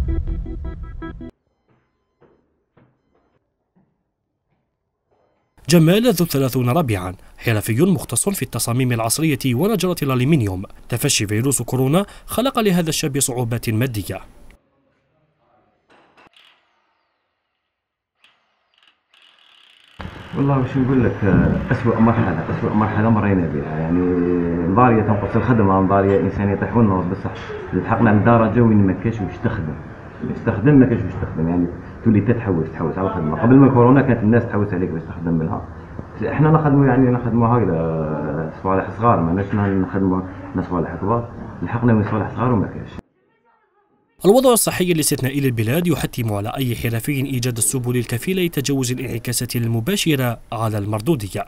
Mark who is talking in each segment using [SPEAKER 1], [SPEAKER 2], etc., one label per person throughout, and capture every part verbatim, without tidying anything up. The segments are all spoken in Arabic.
[SPEAKER 1] جمال ذو الثلاثون ربيعا حرفي مختص في التصاميم العصرية ونجرة الألمنيوم. تفشي فيروس كورونا خلق لهذا الشاب صعوبات مادية.
[SPEAKER 2] والله وش نقول لك، أسوأ مرحلة أسوأ مرحلة مرينا بها، يعني نضارية تنقص الخدمة، نضارية إنسان يطيح والنص، بصح لحقنا لدرجة وين ما كاش واش تخدم، تستخدم ما كاش واش تخدم، يعني تولي تتحوس تحوس على الخدمة. قبل ما كورونا كانت الناس تحوس عليك باش تخدم بها، احنا نخدموا يعني نخدموا هكذا صوالح صغار، ماناش نخدموا صوالح كبار، لحقنا من صوالح صغار وما كاش.
[SPEAKER 1] الوضع الصحي الاستثنائي للبلاد يحتم على أي حرفي إيجاد السبل الكفيلة لتجاوز الانعكاسات المباشرة على المردودية.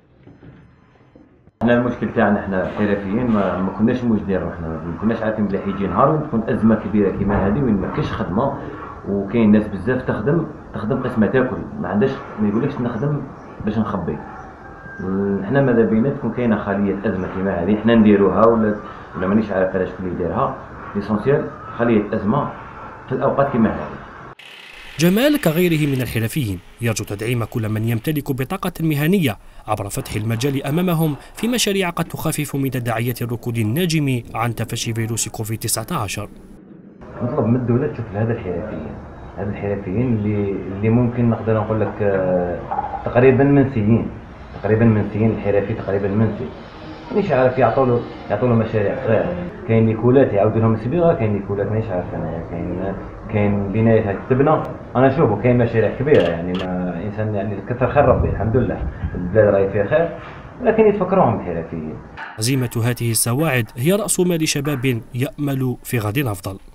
[SPEAKER 2] احنا المشكل تاعنا احنا حرفيين ما, ما كناش موجدين روحنا، ما كناش عارفين بلي يجي نهار وين تكون أزمة كبيرة كيما هذه وين ما كاش خدمة، وكاين ناس بزاف تخدم تخدم قسمة تاكل، ما عندهاش ما يقولكش نخدم باش نخبي. احنا ماذا بينا تكون كاينه خليه ازمه كيما هذه احنا نديروها ولا ولا مانيش عارف علاش شكون يديرها، ليسونسيال خليه ازمه في الاوقات كيما هذه.
[SPEAKER 1] جمال كغيره من الحرفيين يرجو تدعيم كل من يمتلك بطاقة مهنية عبر فتح المجال أمامهم في مشاريع قد تخفف من تداعيات الركود الناجم عن تفشي فيروس كوفيد تسعة عشر.
[SPEAKER 2] نطلب من الدوله تشوف هذا الحرفيين، هذا الحرفيين اللي اللي ممكن نقدر نقول لك تقريبا منسيين، تقريبا منسيين، الحرفي تقريبا منسي، مانيش عارف يعطوا له يعطوا له مشاريع صغيره، كاين نيكولات يعاودوا لهم صبيغه، كاين نيكولات مانيش عارف انا، كاين كاين بنايات تبنى، انا نشوفوا كاين مشاريع كبيره، يعني ما انسان يعني كثر خير ربي الحمد لله، البلاد راهي فيها خير، لكن يتفكروهم الحرفيين.
[SPEAKER 1] عزيمة هذه السواعد هي رأس مال شباب يأمل في غد أفضل.